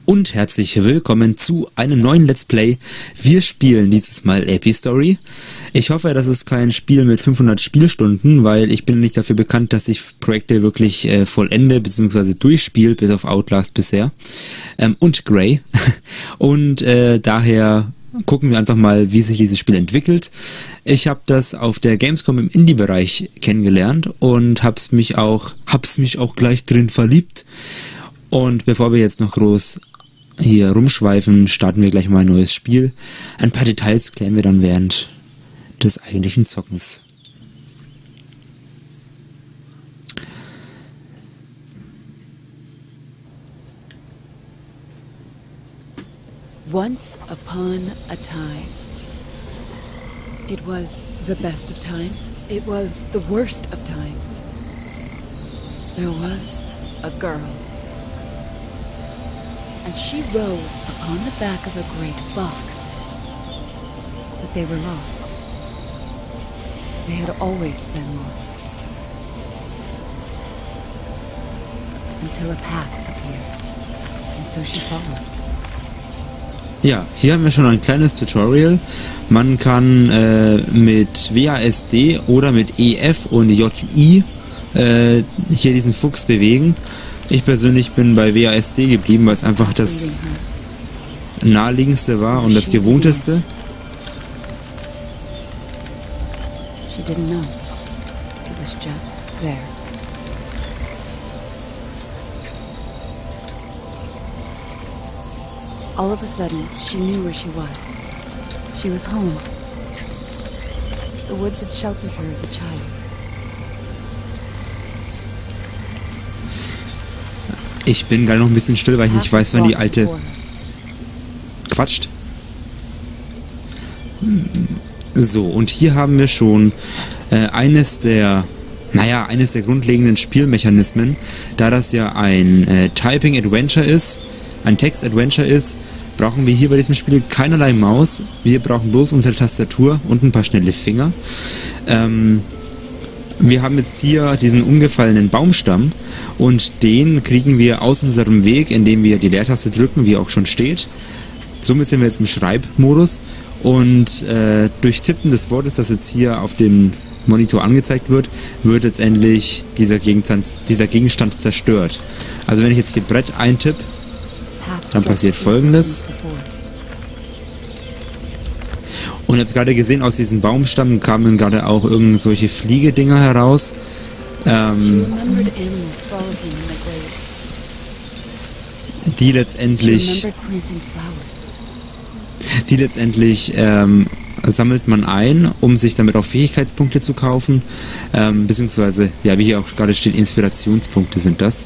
Und herzlich willkommen zu einem neuen Let's Play. Wir spielen dieses Mal Epistory. Ich hoffe, das ist kein Spiel mit 500 Spielstunden, weil ich bin nicht dafür bekannt, dass ich Projekte wirklich vollende bzw. durchspiele, bis auf Outlast bisher. Und Grey. Und daher gucken wir einfach mal, wie sich dieses Spiel entwickelt. Ich habe das auf der Gamescom im Indie-Bereich kennengelernt und hab's mich auch gleich drin verliebt. Und bevor wir jetzt noch groß hier rumschweifen, starten wir gleich mal ein neues Spiel. Ein paar Details klären wir dann während des eigentlichen Zockens. Once upon a time. It was the best of times. It was the worst of times. There was a girl. And she rode upon the back of a great fox. But they were lost. They had always been lost. Until a path appeared. And so she followed. Ja, hier haben wir schon ein kleines Tutorial. Man kann mit WASD oder mit EF und JI hier diesen Fuchs bewegen. Ich persönlich bin bei WASD geblieben, weil es einfach das naheliegendste war und das gewohnteste. She didn't know. It was just there. All of a sudden, she knew where she was. She was home. The woods had sheltered her as a child. Ich bin gerade noch ein bisschen still, weil ich nicht weiß, wann die alte quatscht. So, und hier haben wir schon eines der grundlegenden Spielmechanismen. Da das ja ein Typing-Adventure ist, ein Text-Adventure ist, brauchen wir hier bei diesem Spiel keinerlei Maus. Wir brauchen bloß unsere Tastatur und ein paar schnelle Finger. Wir haben jetzt hier diesen umgefallenen Baumstamm und den kriegen wir aus unserem Weg, indem wir die Leertaste drücken, wie auch schon steht. Somit sind wir jetzt im Schreibmodus und durch Tippen des Wortes, das jetzt hier auf dem Monitor angezeigt wird, wird letztendlich dieser Gegenstand zerstört. Also wenn ich jetzt hier Brett eintippe, dann passiert Folgendes. Und ihr habt gerade gesehen, aus diesem Baumstamm kamen gerade auch irgend solche Fliegedinger heraus. Die letztendlich sammelt man ein, um sich damit auch Fähigkeitspunkte zu kaufen. Beziehungsweise, ja, wie hier auch gerade steht, Inspirationspunkte sind das.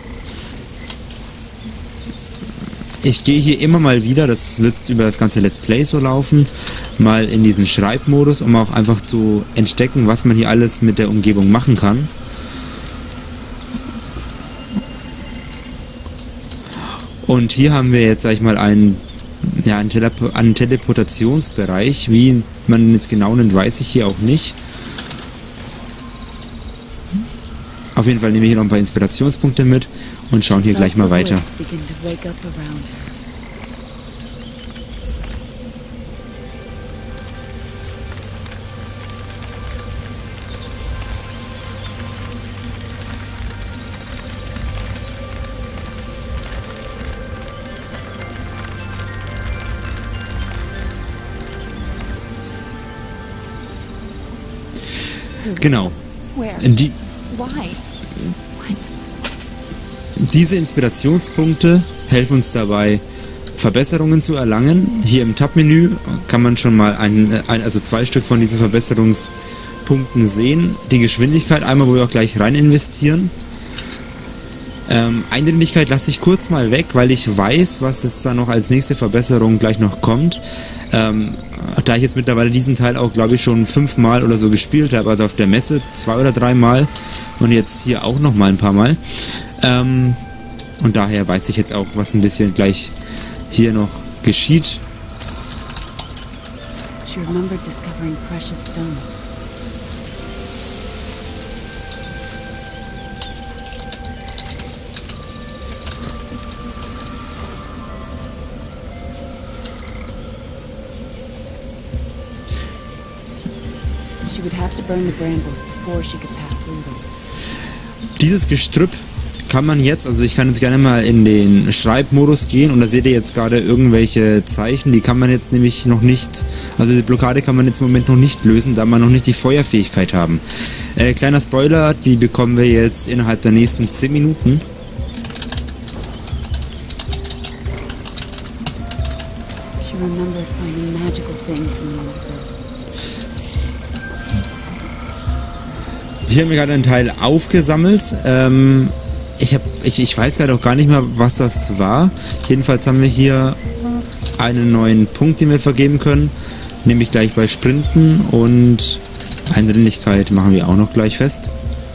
Ich gehe hier immer mal wieder, das wird über das ganze Let's Play so laufen, mal in diesen Schreibmodus, um auch einfach zu entdecken, was man hier alles mit der Umgebung machen kann. Und hier haben wir jetzt, sag ich mal, einen Teleportationsbereich. Wie man jetzt genau nennt, weiß ich hier auch nicht. Auf jeden Fall nehmen wir hier noch ein paar Inspirationspunkte mit und schauen hier gleich mal weiter. Genau. Diese Inspirationspunkte helfen uns dabei, Verbesserungen zu erlangen. Hier im Tab-Menü kann man schon mal also 2 Stück von diesen Verbesserungspunkten sehen. Die Geschwindigkeit einmal, wo wir auch gleich rein investieren. Eindringlichkeit lasse ich kurz mal weg, weil ich weiß, was das dann noch als nächste Verbesserung gleich noch kommt. Da ich jetzt mittlerweile diesen Teil auch, glaube ich, schon 5-mal oder so gespielt habe, also auf der Messe 2 oder 3 Mal und jetzt hier auch noch mal ein paar Mal. Und daher weiß ich jetzt auch, was ein bisschen gleich hier noch geschieht. She remembered discovering precious stones. She would have to burn the brambles before she could pass through them. Dieses Gestrüpp kann man jetzt, also ich kann jetzt gerne mal in den Schreibmodus gehen und da seht ihr jetzt gerade irgendwelche Zeichen, die kann man jetzt nämlich noch nicht, also die Blockade kann man jetzt im Moment noch nicht lösen, da wir noch nicht die Feuerfähigkeit haben. Kleiner Spoiler, die bekommen wir jetzt innerhalb der nächsten 10 Minuten. She remembered finding magical things in the old world. Ich habe mir gerade einen Teil aufgesammelt. Ich weiß gerade auch gar nicht mehr, was das war. Jedenfalls haben wir hier einen neuen Punkt, den wir vergeben können. Nämlich gleich bei Sprinten und Eindringlichkeit machen wir auch noch gleich fest.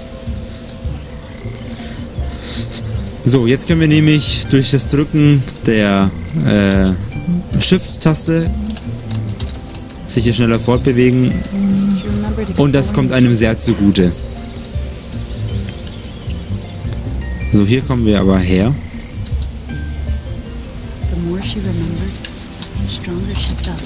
So, jetzt können wir nämlich durch das Drücken der Shift-Taste sich hier schneller fortbewegen. Und das kommt einem sehr zugute. So, hier kommen wir aber her. The more she remembered, the stronger she felt.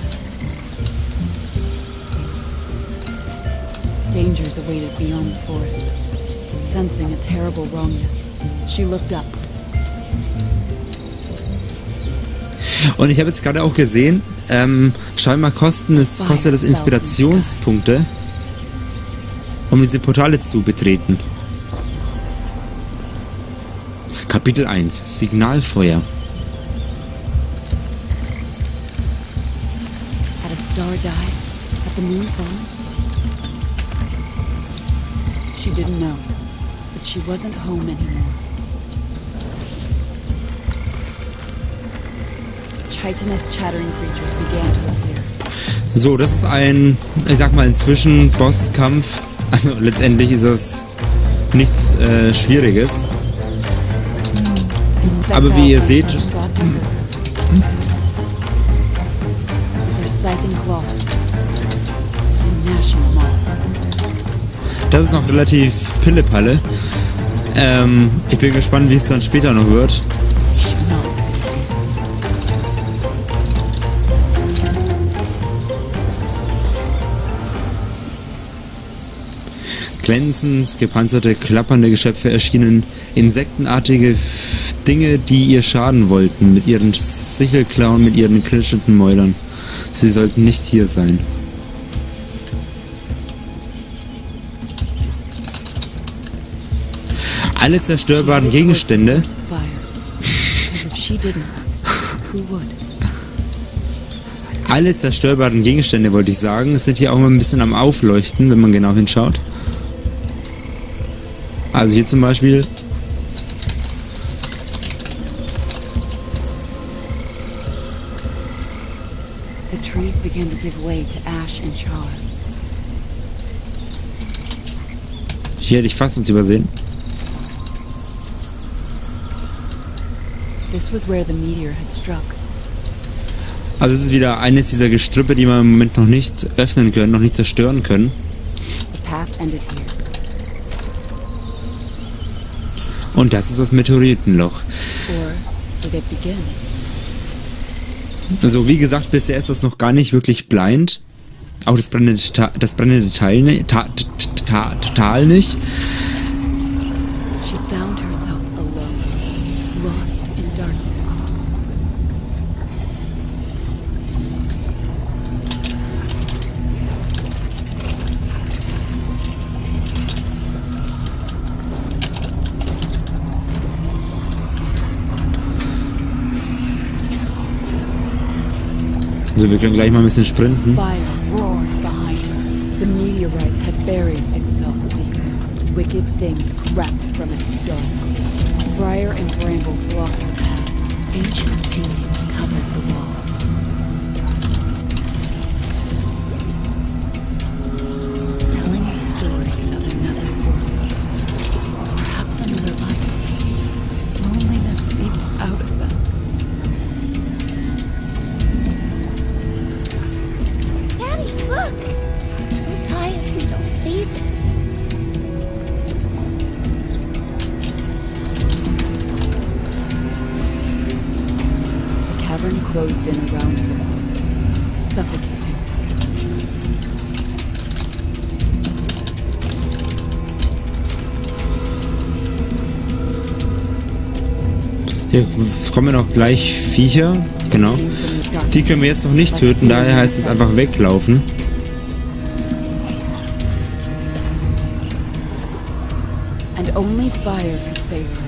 Dangers awaited beyond the forest. Sensing a terrible wrongness, she looked up. Und ich habe jetzt gerade auch gesehen, scheinbar kostet es Inspirationspunkte, um diese Portale zu betreten. Kapitel 1 Signalfeuer. Had a star died? Had the moon fallen? She didn't know, but she wasn't home anymore. Chitinous chattering creatures began to appear. So, das ist ein, ich sag mal, inzwischen Bosskampf. Also letztendlich ist das nichts Schwieriges. Aber wie ihr seht, das ist noch relativ Pillepalle. Ich bin gespannt, wie es dann später noch wird. Glänzend, gepanzerte, klappernde Geschöpfe erschienen, insektenartige Dinge, die ihr schaden wollten, mit ihren Sichelklauen, mit ihren knirschenden Mäulern. Sie sollten nicht hier sein. Alle zerstörbaren Gegenstände Alle zerstörbaren Gegenstände, wollte ich sagen, sind hier auch mal ein bisschen am Aufleuchten, wenn man genau hinschaut. Also hier zum Beispiel. The trees began to give way to ash and char. Hier hätte ich fast uns übersehen. This was where the meteor had struck. Also es ist wieder eines dieser Gestrüppe, die wir im Moment noch nicht öffnen können, noch nicht zerstören können. The path ended here. Und das ist das Meteoritenloch. Or did it begin? Also wie gesagt, bisher ist das noch gar nicht wirklich blind. Auch das brennende Tal nicht. She found herself alone, lost in darkness. Also wir können gleich mal ein bisschen sprinten. Fire roared behind her. The meteorite had buried itself deep. Wicked things crept from its dome. Briar and bramble blocked the path. Ancient paintings covered the walls. Telling the story of another world. Perhaps another life. Loneliness seeped out of them. Look! He'll die if we don't save him. The cavern closed in around her, suffocating. Hier kommen auch gleich Viecher. Genau. Die können wir jetzt noch nicht töten, daher heißt es einfach weglaufen. And only fire could save her.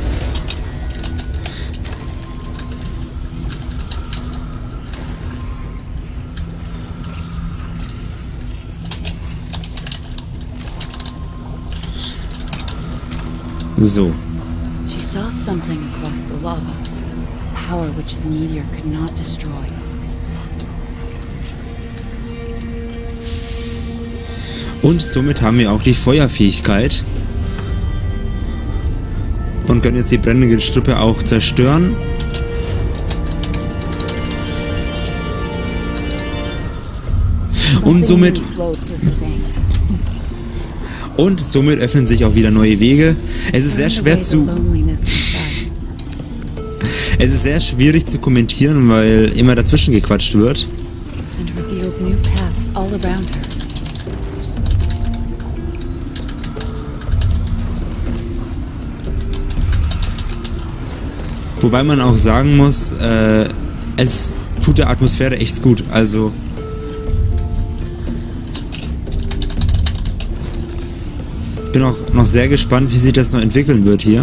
So. She saw something across the lava, power which the meteor could not destroy. Und somit haben wir auch die Feuerfähigkeit. Und können jetzt die brennende Gestrüppe auch zerstören. Und somit öffnen sich auch wieder neue Wege. Es ist sehr schwer Es ist sehr schwierig zu kommentieren, weil immer dazwischen gequatscht wird. Wobei man auch sagen muss, es tut der Atmosphäre echt gut. Also bin auch noch sehr gespannt, wie sich das noch entwickeln wird hier.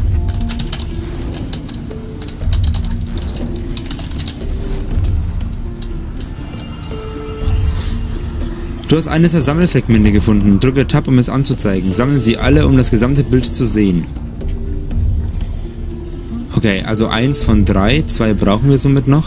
Du hast eines der Sammelfragmente gefunden. Drücke Tab, um es anzuzeigen. Sammeln sie alle, um das gesamte Bild zu sehen. Okay, also 1 von 3. 2 brauchen wir somit noch.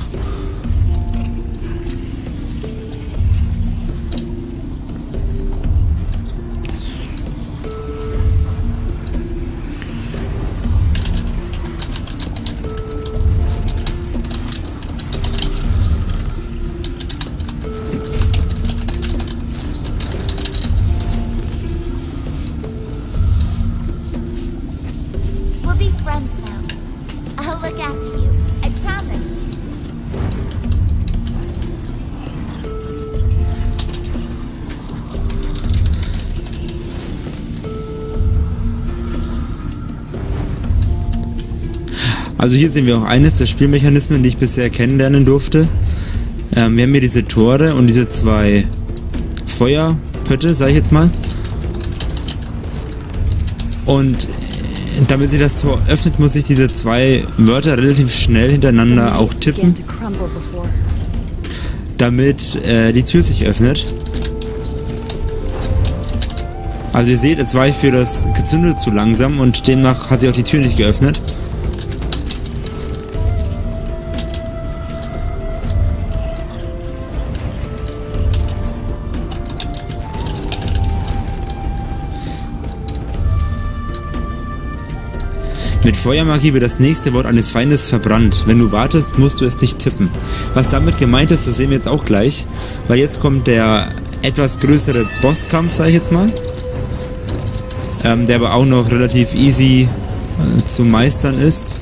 We'll be friends now. I'll look after you. I promise. Also hier sehen wir auch eines der Spielmechanismen, die ich bisher kennenlernen durfte. Wir haben hier diese Tore und diese 2 Feuerpötte, sage ich jetzt mal. Und damit sich das Tor öffnet, muss ich diese 2 Wörter relativ schnell hintereinander auch tippen, damit die Tür sich öffnet. Also ihr seht, jetzt war ich für das Gezündel zu langsam und demnach hat sich auch die Tür nicht geöffnet. Mit Feuermagie wird das nächste Wort eines Feindes verbrannt. Wenn du wartest, musst du es nicht tippen. Was damit gemeint ist, das sehen wir jetzt auch gleich. Weil jetzt kommt der etwas größere Bosskampf, sage ich jetzt mal. Der aber auch noch relativ easy zu meistern ist.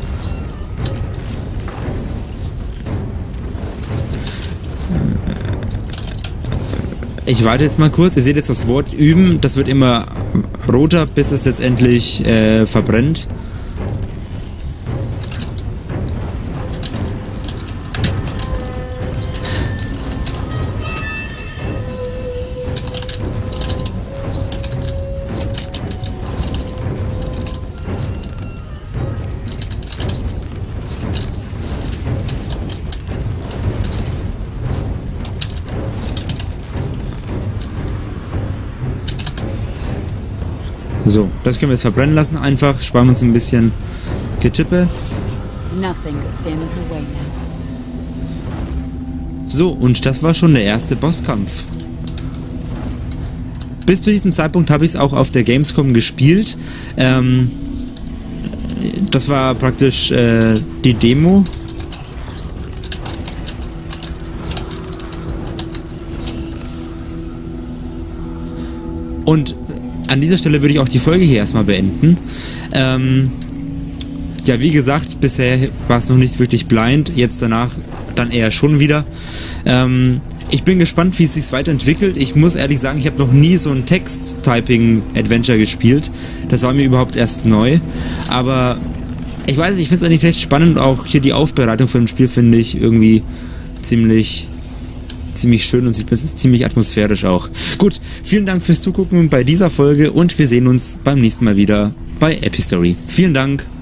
Ich warte jetzt mal kurz. Ihr seht jetzt das Wort üben. Das wird immer roter, bis es letztendlich verbrennt. So, das können wir jetzt verbrennen lassen. Einfach sparen uns ein bisschen Getippe. So, und das war schon der erste Bosskampf. Bis zu diesem Zeitpunkt habe ich es auch auf der Gamescom gespielt. Das war praktisch die Demo. Und an dieser Stelle würde ich auch die Folge hier erstmal beenden. Ja, wie gesagt, bisher war es noch nicht wirklich blind, jetzt danach dann eher schon wieder. Ich bin gespannt, wie es sich weiterentwickelt. Ich muss ehrlich sagen, ich habe noch nie so ein Text-Typing-Adventure gespielt. Das war mir überhaupt erst neu. Aber Ich weiß nicht, ich finde es eigentlich recht spannend. Auch hier die Aufbereitung von dem Spiel finde ich irgendwie ziemlich schön und es ist ziemlich atmosphärisch auch. Gut, vielen Dank fürs Zugucken bei dieser Folge und wir sehen uns beim nächsten Mal wieder bei Epistory. Vielen Dank.